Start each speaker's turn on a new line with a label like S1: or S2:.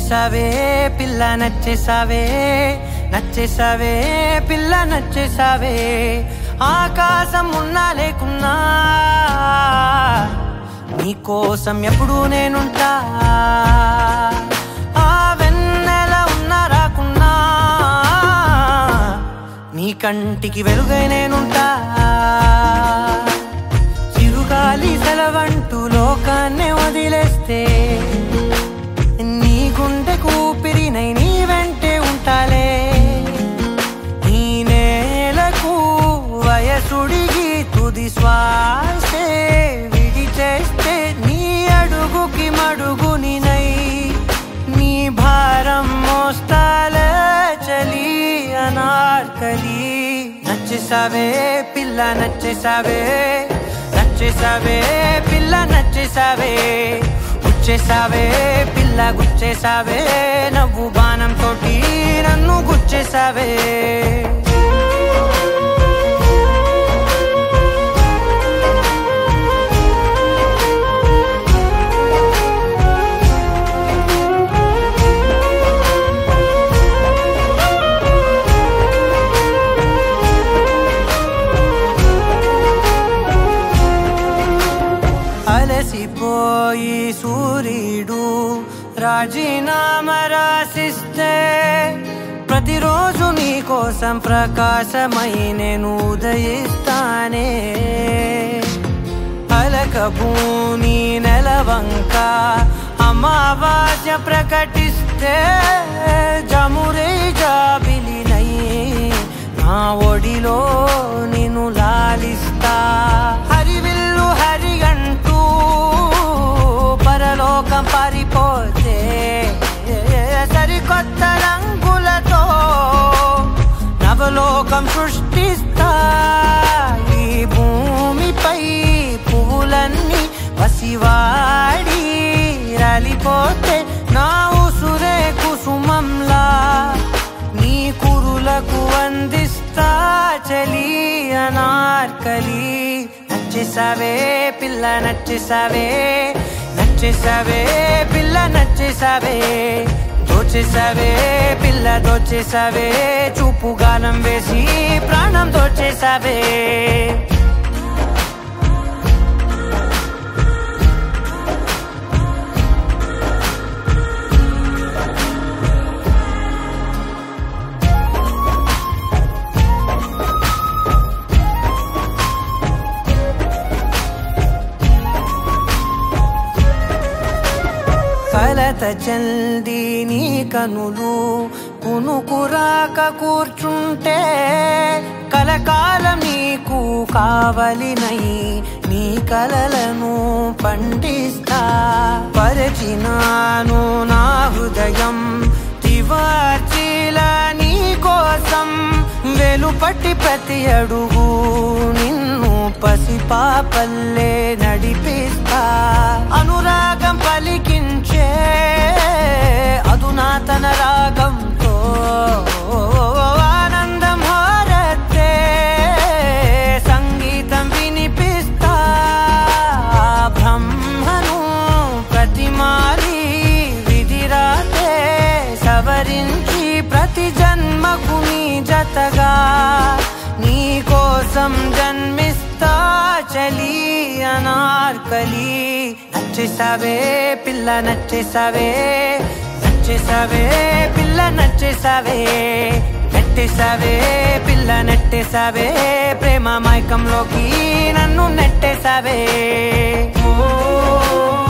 S1: నచ్చేసావే పిల్ల నచ్చేసావే నచ్చేసావే పిల్ల నచ్చేసావే ఆకాశం ఉన్నా లేకున్నా నీకోసం ఎప్పుడు నేనుంటా ఆ వెన్నెల ఉన్నా రాకున్నా నీ కంటికి వెలుగై నేనుంటా చిరుగాలి సెలవంటూ లోకాన్నే వదిలేస్తే నీ గుండెకు ఊపిరినై నీ వెంటే ఉంటాలే ఈ నేలకు వయసుడిగి తుది శ్వాసే విడిచేస్తే నీ అడుగుకి మడుగునినై నీ భారం మోస్తాలే చలి అనార్కలి నచ్చేసావే పిల్ల నచ్చేసావే నచ్చేసావే పిల్ల నచ్చేసావే గుచ్చేసావే పిల్ల గుచ్చేసావే నవ్వు బాణం తోటి నన్ను గుచ్చేసావే అలసిపోయి సూర్యుడు రాజీనామా రాసిస్తే ప్రతిరోజు నీ కోసం ప్రకాశమై నేను ఉదయిస్తానే అలకభూమి నెలవంక అమావాస్య ప్రకటిస్తే జమురే జాబిలినై నా ఒడిలో నిన్ను లాలిస్తా హరివిల్లు హరిగంటూ పరలోకం పారిపోతే సరికొత్త రంగులతో నవలోకం సృష్టిస్తా ఈ భూమిపై పువ్వులన్నీ పసివాడి రాలిపోతే నా ఉసురే కుసుమంలా నీ కురులకు వందిస్తా చలి అనార్కలి నచ్చేసావే పిల్ల నచ్చేసావే నచ్చేసావే పిల్ల నచ్చేసావే దోచేసావే పిల్ల దోచేసావే చూపు గాలం వేసి ప్రాణం దోచేసావే కలత చల్ది నీ కనులు కునుకురాక కూర్చుంటే కలకాలం నీకు కావలినై నీ కలలను పండిస్తా పరిచినాను నా హృదయం తివార్చిలా నీ కోసం వెలుపట్టి ప్రతి అడుగు నిన్ను పసిపాపల్లే నడిపిస్తా అనురాగం పలికించే అధునాతన రాగంతో ఆనందం హారతే సంగీతం వినిపిస్తా బ్రహ్మను ప్రతిమాలి విధిరాతే సవరించి ప్రతి జన్మకు నీ జతగా నీ కోసం జన్మిస్తా చలి అనార్కలి నచ్చేసావే పిల్ల నచ్చేసావే నచ్చేసావే పిల్ల నచ్చేసావే నెట్టేసావే పిల్ల నెట్టేసావే ప్రేమ మైకంలోకి నన్ను నెట్టేసావే ఓ